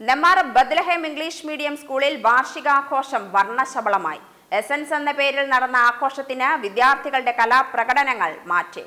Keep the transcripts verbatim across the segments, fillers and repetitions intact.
Nenmara Bethlehem English medium സ്കൂളിൽ വാർഷികാഘോഷം വർണ്ണശബളമായി. Essence എന്ന പേരിൽ നടന്ന ആഘോഷത്തിന് വിദ്യാർത്ഥികളുടെ കലാപ്രകടനങ്ങൾ മാറ്റി.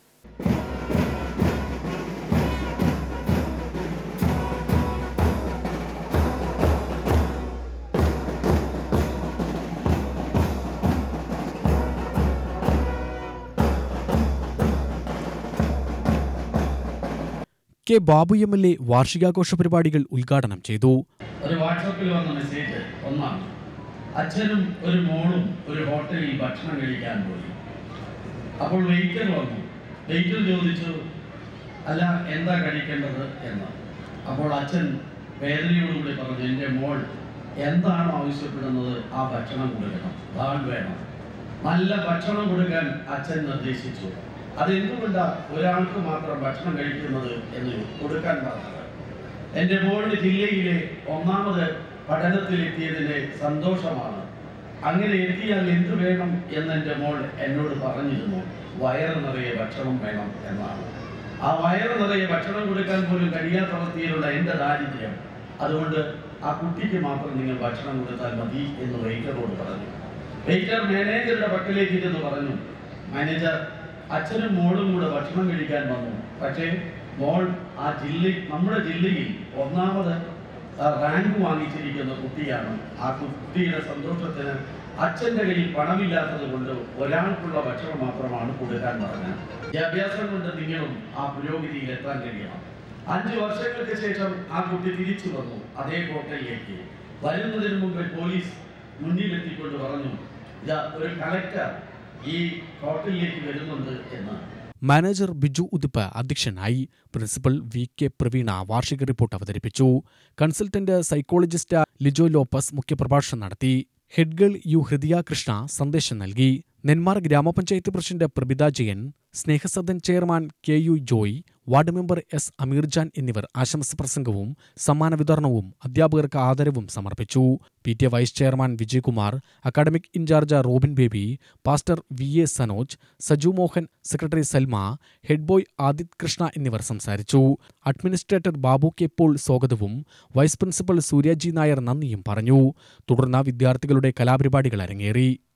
K Babu M L A വാർഷികാഘോഷ പരിപാടികൾ ഉദ്ഘാടനം ചെയ്തു. ഒരു വാട്സാപ്പിൽ വന്ന മെസ്സേജ് ഒന്നാണ്. അച്ഛനും ഒരു മോളും ഒരു ഹോട്ടലിൽ ഭക്ഷണം കഴിക്കാൻ പോയി. അപ്പോൾ വെയിറ്റർ വന്നു. വെയിറ്റർ ചോദിച്ചു, അല്ല എന്താ കഴിക്കേണ്ടത് എന്ന്. അപ്പോൾ അച്ഛൻ വേദനയോടുകൂടി പറഞ്ഞു, എൻ്റെ മോൾ എന്താണോ ആവശ്യപ്പെടുന്നത് ആ ഭക്ഷണം കൊടുക്കണം, ദാൽ വേണം. നല്ല ഭക്ഷണം കൊടുക്കാൻ അച്ഛൻ നിർദ്ദേശിച്ചു. അതെന്തുകൊണ്ടാണ് ഒരാൾക്ക് മാത്രം ഭക്ഷണം കഴിക്കുന്നത് എന്ന് കൊടുക്കാൻ പറഞ്ഞത്. എൻ്റെ മോളുടെ ജില്ലയിലെ ഒന്നാമത് പഠനത്തിലെത്തിയതിൻ്റെ സന്തോഷമാണ്. അങ്ങനെ എത്തിയാൽ എന്തു വേണം എന്ന് എൻ്റെ മോൾ എന്നോട് പറഞ്ഞിരുന്നു. വയറ് നിറയെ ഭക്ഷണം വേണം എന്നാണ്. ആ വയറ് നിറയെ ഭക്ഷണം കൊടുക്കാൻ പോലും കഴിയാത്ത അവസ്ഥയിലുള്ള എൻ്റെ ദാരിദ്ര്യം, അതുകൊണ്ട് ആ കുട്ടിക്ക് മാത്രം നിങ്ങൾ ഭക്ഷണം കൊടുത്താൽ മതി എന്ന് വെയിറ്ററോട് പറഞ്ഞു. വെയിറ്റർ മാനേജറുടെ പക്കലേക്ക് ഇരുന്ന് പറഞ്ഞു, മാനേജർ, അച്ഛനും മോളും കൂടെ ഭക്ഷണം കഴിക്കാൻ വന്നു. പക്ഷേ മോൾ ആ ജില്ല നമ്മുടെ ജില്ലയിൽ ഒന്നാമത് റാങ്ക് വാങ്ങിച്ചിരിക്കുന്ന കുട്ടിയാണ്. ആ കുട്ടിയുടെ സന്തോഷത്തിന് അച്ഛൻ്റെ കയ്യിൽ പണമില്ലാത്തത് കൊണ്ട് ഒരാൾക്കുള്ള ഭക്ഷണം മാത്രമാണ് കൊടുക്കാൻ പറഞ്ഞത്. വിദ്യാഭ്യാസം കൊണ്ട് നിങ്ങളും ആ പുരോഗതിയിൽ എത്താൻ കഴിയണം. അഞ്ചു വർഷങ്ങൾക്ക് ശേഷം ആ കുട്ടി തിരിച്ചു വന്നു അതേ ഹോട്ടലിലേക്ക്. വരുന്നതിന് മുമ്പ് പോലീസ് മുന്നിലെത്തിക്കൊണ്ട് പറഞ്ഞു, ഇതാ ഒരു കളക്ടർ ഈ ഹോട്ടലിലേക്ക് വരുന്നുണ്ട് എന്ന്. മാനേജർ ബിജു ഉദിപ്പ് അധ്യക്ഷനായി. പ്രിൻസിപ്പൽ വി കെ പ്രവീണ വാർഷിക റിപ്പോർട്ട് അവതരിപ്പിച്ചു. കൺസൾട്ടന്റ് സൈക്കോളജിസ്റ്റ് ലിജോ ലോപ്പസ് മുഖ്യപ്രഭാഷണം നടത്തി. ഹെഡ് ഗേൾ യു ഹൃദയ കൃഷ്ണ സന്ദേശം നൽകി. നെന്മാർ ഗ്രാമപഞ്ചായത്ത് president Prabhitha Jayan, Snehasadan chairman K U Joy, ward member S Ameerjan എന്നിവർ ആശംസ പ്രസംഗവും സമ്മാന വിതരണവും അധ്യാപകർക്ക് ആദരവും സമർപ്പിച്ചു. P T A vice chairman Vijayakumar, academic in charge Robin Baby, pastor V A Sanoj, Saju Mohan, secretary Salma, head boy Adith Krishna എന്നിവർ സംസാരിച്ചു. അഡ്മിനിസ്ട്രേറ്റർ ബാബു കെ പോൾ സ്വാഗതവും വൈസ് പ്രിൻസിപ്പൽ സൂര്യാജി നായർ നന്ദിയും പറഞ്ഞു. തുടർന്ന് വിദ്യാർത്ഥികളുടെ കലാപരിപാടികൾ അരങ്ങേറി.